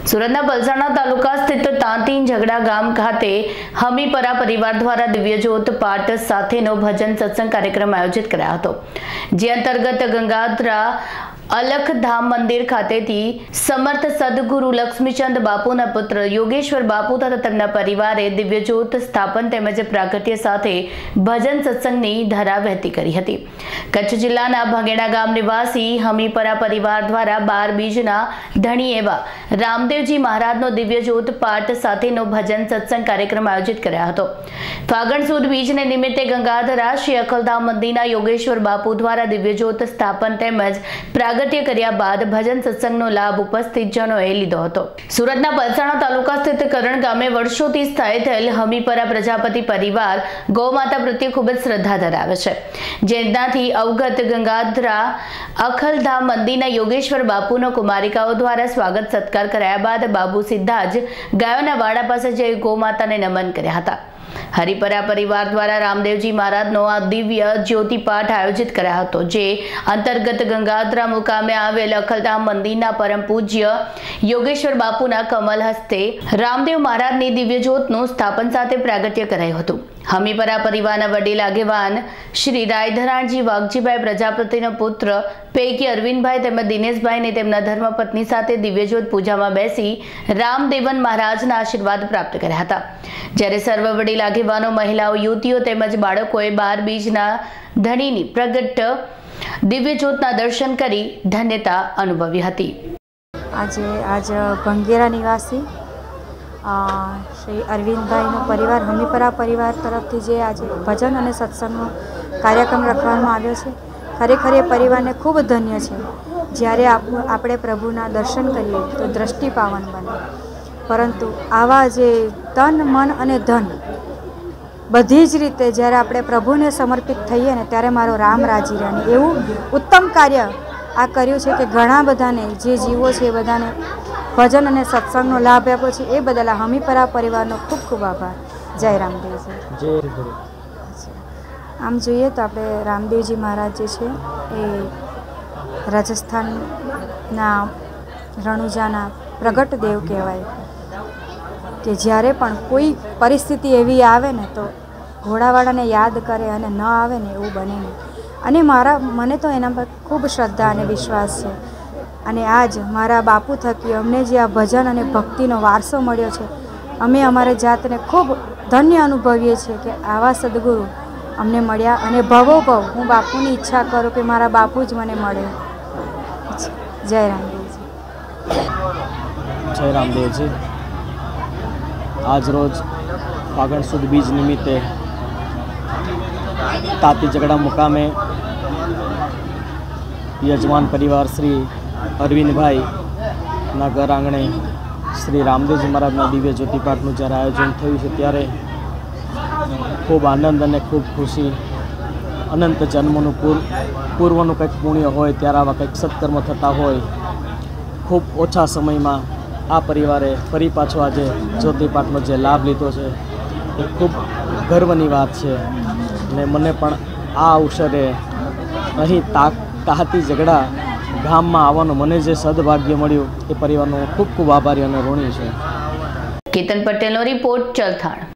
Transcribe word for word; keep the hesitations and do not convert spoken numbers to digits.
સુરતના પલસાણા તાલુકા સ્થિત તાંતી ઝઘડા ગામ ખાતે હમીપરા પરિવાર દ્વારા દિવ્ય જ્યોત પાઠ સાથેનો ભજન સત્સંગ કાર્યક્રમ આયોજિત કરાયો હતો, જે અંતર્ગત ગંગાધરા અલખધામ મંદિર ખાતેથી સમર્થ સદગુરુ લક્ષ્મીચંદ બાપુના પુત્ર યોગેશ્વર બાપુ તથા તેમના પરિવારે દિવ્ય જ્યોત સ્થાપન તેમજ પ્રાગટ્ય સાથે ભજન સત્સંગની ધારા વહેતી કરી હતી। કચ્છ જિલ્લાના ભગેડા ગામ નિવાસી હમીપરા પરિવાર દ્વારા બાર બીજના ધણી એવા રામદેવજી મહારાજનો દિવ્ય જ્યોત પાઠ સાથેનો ભજન સત્સંગ કાર્યક્રમ આયોજિત કર્યો હતો। ફાગણ સુદ બીજને નિમિત્તે ગંગાધરા શ્રી અલખધામ મંદિરના યોગેશ્વર બાપુ દ્વારા દિવ્ય જ્યોત સ્થાપન તેમજ પ્રાગટ્ય કર્યા બાદ ભજન સત્સંગનો લાભ ઉપસ્થિત જનોએ લીધો હતો। સુરતના પલસાણા તાલુકા સ્થિત કરણ ગામે વર્ષોથી સ્થાયી થયેલ હમીપરા પ્રજાપતિ પરિવાર ગૌમાતા પ્રત્યે ખૂબ જ શ્રદ્ધા ધરાવે છે, જેનાથી અવગત ગંગાધરા અલખધામ મંદિરના યોગેશ્વર બાપુનો કુમારિકાઓ દ્વારા સ્વાગત સત્કાર કરાયા બાદ બાબુ સીધા જ ગાયોના વાડા પાસે જઈ ગૌમાતાને નમન કર્યા હતા। હરિપરા પરિવાર દ્વારા રામદેવજી મહારાજનો આ દિવ્ય જ્યોતિ પાઠ આયોજિત કરાયો હતો, જે અંતર્ગત ગંગાધરા મુકામે આવેલ અલખધામ મંદિરના પરમ પૂજ્ય યોગેશ્વર બાપુના કમલ હસ્તે રામદેવ મહારાજની દિવ્ય જ્યોતનું સ્થાપન સાથે પ્રાગટ્ય કરાયું હતું। હમીપરા પરિવારના વડીલ આગેવાન શ્રી રાયધરાણજી વાઘજીભાઈ પ્રજાપતિનો પુત્ર પૈકી અરવિંદભાઈ તેમજ દિનેશભાઈને તેમના ધર્મપત્ની સાથે દિવ્ય જ્યોત પૂજામાં બેસી રામદેવન મહારાજના આશીર્વાદ પ્રાપ્ત કર્યા હતા, જ્યારે સર્વ વડીલ આગેવાનો, મહિલાઓ, યુવતીઓ તેમજ બાળકોએ બાર બીજના ધણીની પ્રગટ દિવ્ય જ્યોતના દર્શન કરી ધન્યતા અનુભવી હતી। આજે આજ ભંગેરા નિવાસી શ્રી અરવિંદભાઈનો પરિવાર હમીપરા પરિવાર તરફથી જે આજે ભજન અને સત્સંગનો કાર્યક્રમ રાખવામાં આવ્યો છે, ખરેખર એ પરિવારને ખૂબ ધન્ય છે। જ્યારે આપણે પ્રભુના દર્શન કરીએ તો દ્રષ્ટિ પાવન બને, પરંતુ આવા જે તન, મન અને ધન બધી જ રીતે જ્યારે આપણે પ્રભુને સમર્પિત થઈએ ને ત્યારે મારો રામ રાજી રહે, એવું ઉત્તમ કાર્ય આ કર્યું છે કે ઘણા બધાને જે જીવો છે એ બધાને ભજન અને સત્સંગનો લાભ આપ્યો છે। એ બદલ હમીપરા પરિવારનો ખૂબ ખૂબ આભાર। જય રામદેવજી। આમ જોઈએ તો આપણે રામદેવજી મહારાજ જે છે એ રાજસ્થાનના રણુજાના પ્રગટ દેવ કહેવાય, કે જ્યારે પણ કોઈ પરિસ્થિતિ એવી આવે ને તો ઘોડાવાળાને યાદ કરે અને ન આવે ને એવું બને નહીં, અને મારા મને તો એના પર ખૂબ શ્રદ્ધા અને વિશ્વાસ છે। અને આજ મારા બાપુ થકી અમને જે આ ભજન અને ભક્તિનો વારસો મળ્યો છે, અમે અમારી જાતને ખૂબ ધન્ય અનુભવીએ છીએ કે આવા સદગુરુ અમને મળ્યા, અને ભવો ભવ હું બાપુની ઈચ્છા કરું કે મારા બાપુ જ મને મળે। જય રામદેવજી। જય રામદેવજી। આજ રોજ ફાગણ સુદ બીજ નિમિત્તે તાંતી ઝઘડા મુકામે યજમાન પરિવાર શ્રી અરવિંદભાઈના ઘર આંગણે શ્રી રામદેવજી મહારાજના દિવ્ય જ્યોતિપાઠનું જ્યારે આયોજન થયું છે, ત્યારે ખૂબ આનંદ અને ખૂબ ખુશી, અનંત જન્મનું પૂર પૂર્વનું કંઈક પુણ્ય હોય ત્યારે આવા કંઈક સત્કર્મ થતા હોય, ખૂબ ઓછા સમયમાં આ પરિવારે ફરી પાછો આજે જ્યોતિપાઠનો જે લાભ લીધો છે એ ખૂબ ગર્વની વાત છે। અને મને પણ આ અવસરે અહીં તાક તાંતી ઝઘડા ગામમાં આવવાનું મને જે સદભાગ્ય મળ્યું એ પરિવારનો ખૂબ ખૂબ આભારી અને ઋણી છું। કેતન પટેલનો રિપોર્ટ, ચલથાણ।